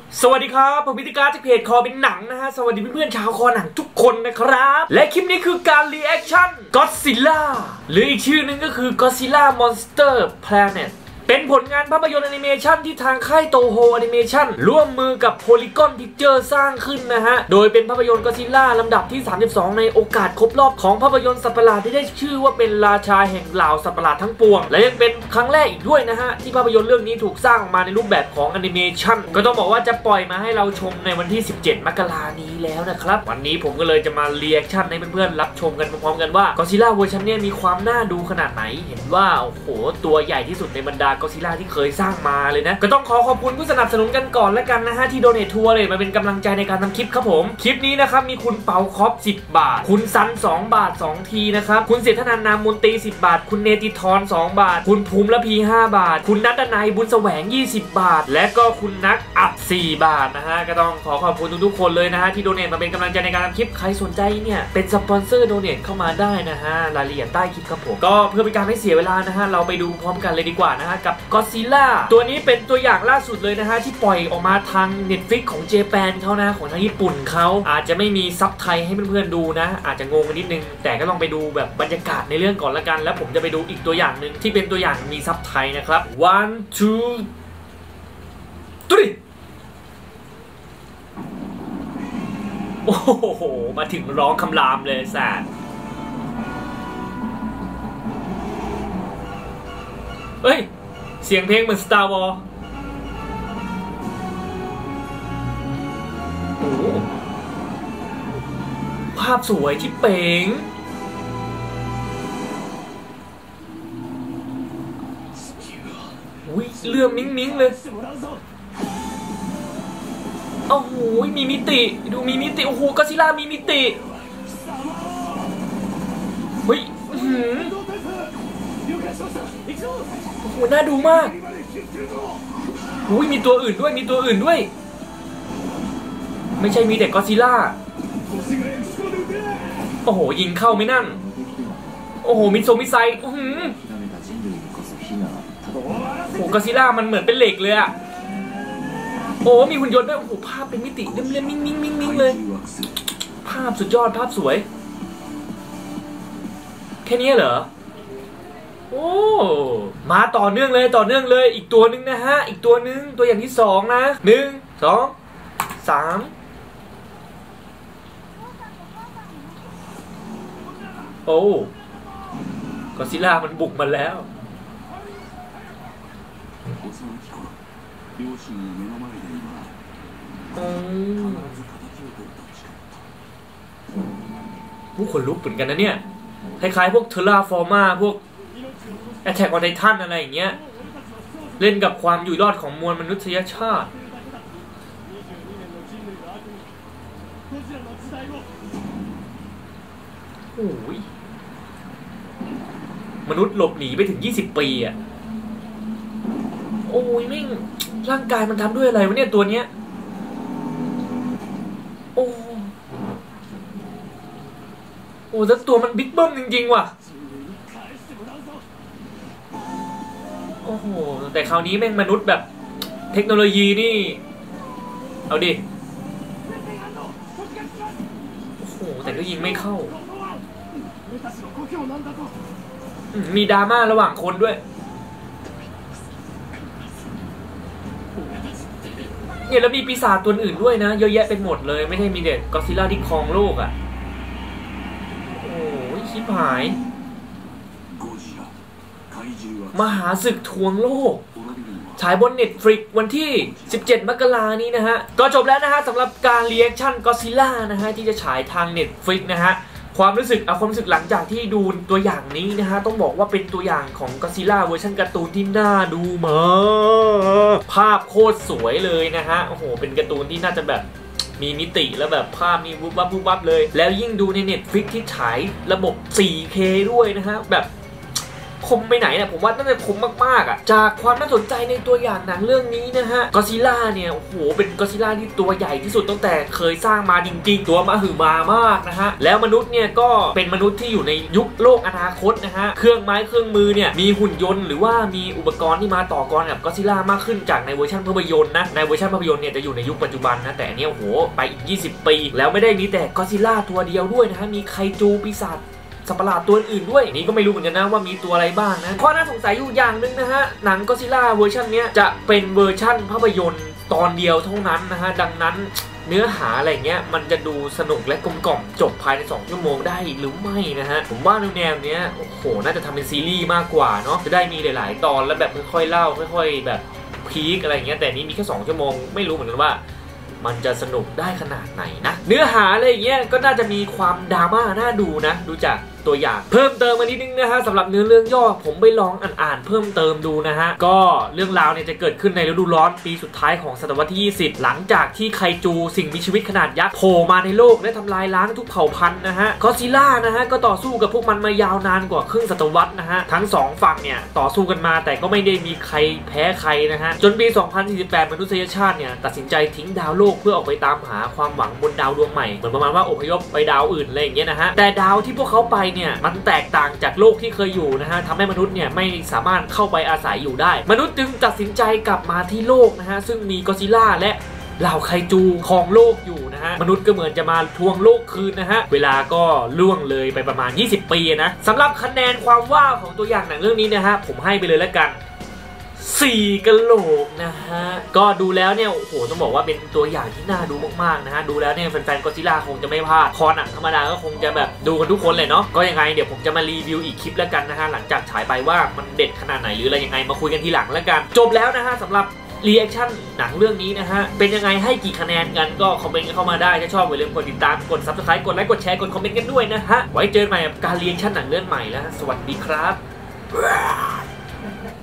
สวัสดีครับผมพิธีการจากเพจคอเป็นหนังนะฮะสวัสดีเพื่อนๆชาวคอหนังทุกคนนะครับและคลิปนี้คือการรีแอคชั่น Godzilla หรืออีกชื่อนึงก็คือ Godzilla Monster Planet เป็นผลงานภาพยนตร์แอนิเมชันที่ทางค่ายโตโฮแอนิเมชันร่วมมือกับ Polygon Pictures สร้างขึ้นนะฮะโดยเป็นภาพยนตร์ Godzilla ลำดับที่ 32 ในโอกาสครบรอบของภาพยนตร์สัตว์ประหลาดที่ได้ชื่อว่าเป็นราชาแห่งเหล่าสัตว์ประหลาดทั้งปวงและยังเป็นครั้งแรกอีกด้วยนะฮะที่ภาพยนตร์เรื่องนี้ถูกสร้างออกมาในรูปแบบของแอนิเมชันก็ต้องบอกว่าจะปล่อยมาให้เราชมในวันที่ 17 มกราคมนี้แล้วนะครับวันนี้ผมก็เลยจะมารีแอคชั่นให้เพื่อนๆรับชมกันพร้อมๆกันว่า Godzilla เวอร์ชันนี้มีความน่าดูขนาดไหนเห็นว่าโอ้โหตัวใหญ่ที่สุดในบรรดา Godzilla ที่เคยสร้างมาเลยนะก็ต้องขอบคุณผู้สนับสนุนกันก่อนแล้วกันนะฮะที่โดเนททัวร์เลยมาเป็นกำลังใจในการทำคลิปครับผมคลิปนี้นะครับมีคุณเปาคอป10 บาทคุณซัน2 บาท2ทีนะครับคุณเสถนานามมนตรี10 บาทคุณเนติธร2 บาทคุณภูมิละพี5 บาทคุณนัทนายบุญแสวง20 บาทและก็คุณนักอัด4 บาทนะฮะก็ต้องขอบคุณทุกๆคนเลยนะฮะที่โดเนทมาเป็นกำลังใจในการทำคลิปใครสนใจเนี่ยเป็นสปอนเซอร์โดเนทเข้ามาได้นะฮะรายละเอียดใต้คลิปครับผมก็เพื่อเป็นการไม่เสียเวลานะฮะเราไปดูพร้อมกันเลยดีกว่านะฮะกับ Godzilla ตัวนี้เป็นตัวอย่างล่าสุดเลยนะฮะที่ปล่อยออกมาทาง Netflix ของเจแปนเขานะของทางญี่ปุ่นเขาอาจจะไม่มีซับไทยให้เพื่อนๆดูนะอาจจะงงกันนิดนึงแต่ก็ลองไปดูแบบบรรยากาศในเรื่องก่อนละกันแล้วผมจะไปดูอีกตัวอย่างหนึ่งที่เป็นตัวอย่างมีซับไทยนะครับ one two three โอ้โหมาถึงร้องคำรามเลยแซดเฮ้ยเสียงเพลงเหมือน Star Wars โอ้ภาพสวยที่เป๋งอุ้ยเลื่อมมิ้งๆเลยโอ้โหมีมิติดูมีมิติโอ้โหก็ซิล่ามีมิติเฮ้ยโอ้โหน่าดูมากอุ้ยมีตัวอื่นด้วยไม่ใช่มีแต่ก็ซิล่าโอ้โหยิงเข้าไม่นั่นโอ้โหมิไซโอ้โหก็ซิล่ามันเหมือนเป็นเหล็กเลยอะโอ้มีหุ่นยนต์ด้วยโอ้โหภาพเป็นมิติเลี่ยมๆมิ้งเลยภาพสุดยอดภาพสวยแค่นี้เหรอโอ้มาต่อเนื่องเลยอีกตัวนึงนะฮะอีกตัวนึงตัวอย่างที่2นะ1 2 3โอ้ก็ซิล่ามันบุกมาแล้วผู้ขนลุกเหมือนกันนะเนี่ยคล้ายๆพวกเทอร่าฟอร์มาพวกแอทแทคออนไททันอะไรอย่างเงี้ยเล่นกับความอยู่รอดของมวลมนุษยชาติโอ้ยมนุษย์หลบหนีไปถึง20 ปีอ่ะโอ้ยแม่งร่างกายมันทำด้วยอะไรวะเนี่ยตัวเนี้ยโอ้แต่ตัวมันบิ๊กเบิ้มจริงๆว่ะโอ้โหแต่คราวนี้แม่งมนุษย์แบบเทคโนโลยีนี่เอาดิโอ้โหแต่ก็ยิงไม่เข้ามีดราม่าระหว่างคนด้วยเนี่ยแล้วมีปีศาจตัวอื่นด้วยนะเยอะแยะเป็นหมดเลยไม่ใช่มีเด็กก็อดซิลล่าที่ครองโลกอ่ะโอ้ยชิบหายมหาศึกทวงโลกฉายบน Netflix วันที่ 17 มกราคมนี้นะฮะก็จบแล้วนะฮะสำหรับการรีแอคชั่น Godzilla นะฮะที่จะฉายทาง Netflix นะฮะความรู้สึกหลังจากที่ดูตัวอย่างนี้นะฮะต้องบอกว่าเป็นตัวอย่างของ Godzilla เวอร์ชันการ์ตูนที่น่าดูมากภาพโคตรสวยเลยนะฮะโอ้โหเป็นการ์ตูนที่น่าจะแบบมีมิติแล้วแบบภาพนี่วุบวับเลยแล้วยิ่งดูใน Netflix ที่ฉายระบบ 4K ด้วยนะฮะแบบคมไปไหนเนี่ยผมว่าน่าจะคมมากๆอ่ะจากความน่าสนใจในตัวอย่างหนังเรื่องนี้นะฮะก็อดซิลล่าเนี่ยโอ้โหเป็นก็อดซิลล่าที่ตัวใหญ่ที่สุดตั้งแต่เคยสร้างมาจริงๆตัวมหึมามากนะฮะแล้วมนุษย์เนี่ยก็เป็นมนุษย์ที่อยู่ในยุคโลกอนาคตนะฮะเครื่องไม้เครื่องมือเนี่ยมีหุ่นยนต์หรือว่ามีอุปกรณ์ที่มาต่อกรกับก็อดซิลล่ามากขึ้นจากในเวอร์ชันภาพยนตร์นะในเวอร์ชันภาพยนตร์เนี่ยจะอยู่ในยุคปัจจุบันนะแต่อันนี้โอ้โหไปอีก20 ปีแล้วไม่ได้มีแต่ก็อดซิลล่าตัวเดียวด้วยนะฮะมีไคจูปีศาจสัตว์ประหลาดตัวอื่นด้วยนี่ก็ไม่รู้เหมือนกันนะว่ามีตัวอะไรบ้างนะข้อน่าสงสัยอยู่อย่างหนึ่งนะฮะหนังก็อดซิลล่าเวอร์ชันนี้จะเป็นเวอร์ชันภาพยนตร์ตอนเดียวเท่านั้นนะฮะดังนั้นเนื้อหาอะไรเงี้ยมันจะดูสนุกและกลมกล่อมจบภายใน2 ชั่วโมงได้หรือไม่นะฮะผมว่าแนวเนี้ยโอ้โหน่าจะทำเป็นซีรีส์มากกว่าเนาะจะได้มีหลายๆตอนแล้วแบบค่อยๆเล่าค่อยๆแบบพีคอะไรเงี้ยแต่นี้มีแค่2 ชั่วโมงไม่รู้เหมือนกันว่ามันจะสนุกได้ขนาดไหนนะเนื้อหาอะไรเงี้ยก็น่าจะมีความดราม่าน่าดูนะดูจากตัวอย่างเพิ่มเติมมานิดนึงนะฮะสำหรับเนื้อเรื่องย่อผมไปลองอ่านเพิ่มเติมดูนะฮะก็เรื่องราวเนี่ยจะเกิดขึ้นในฤดูร้อนปีสุดท้ายของศตวรรษที่20หลังจากที่ไคจูสิ่งมีชีวิตขนาดยักษ์โผล่มาในโลกและทำลายล้างทุกเผ่าพันธุ์นะฮะก็อดซิลล่านะฮะก็ต่อสู้กับพวกมันมายาวนานกว่าครึ่งศตวรรษนะฮะทั้ง2ฝั่งเนี่ยต่อสู้กันมาแต่ก็ไม่ได้มีใครแพ้ใครนะฮะจนปี2048มนุษยชาติเนี่ยตัดสินใจทิ้งดาวโลกเพื่อออกไปตามหาความหวังบนดาวดวงใหม่เหมือนประมาณว่าอพยพไปดาวอื่นอะไรอย่างเงี้ยนะฮะแต่ดาวที่พวกเขาไปเนี่ยมันแตกต่างจากโลกที่เคยอยู่นะฮะทำให้มนุษย์เนี่ยไม่สามารถเข้าไปอาศัยอยู่ได้มนุษย์จึงตัดสินใจกลับมาที่โลกนะฮะซึ่งมีก็อดซิลล่าและเหล่าไคจูของโลกอยู่นะฮะมนุษย์ก็เหมือนจะมาทวงโลกคืนนะฮะเวลาก็ล่วงเลยไปประมาณ20 ปีนะสำหรับคะแนนความว้าวของตัวอย่างหนังเรื่องนี้นะฮะผมให้ไปเลยแล้วกัน4 กะโหลกนะฮะก็ดูแล้วเนี่ยโอ้โหต้องบอกว่าเป็นตัวอย่างที่น่าดูมากๆนะฮะดูแล้วเนี่ยแฟนๆก็อดซิลล่าคงจะไม่พลาดคอหนังธรรมดาก็คงจะแบบดูกันทุกคนเลยเนาะก็ยังไงเดี๋ยวผมจะมารีวิวอีกคลิปแล้วกันนะฮะหลังจากฉายไปว่ามันเด็ดขนาดไหนหรืออะไรยังไงมาคุยกันทีหลังแล้วกันจบแล้วนะฮะสำหรับรีแอคชั่นหนังเรื่องนี้นะฮะเป็นยังไงให้กี่คะแนนกันก็คอมเมนต์กันเข้ามาได้ถ้าชอบอย่าลืมกดติดตามกด Subscribe กดไลค์กดแชร์กดคอมเมนต์กันด้วยนะฮะไว้เจอกันใหม่กับการรีแอคชั่นหนังเรื่องใหม่แล้วสวัสดีครับ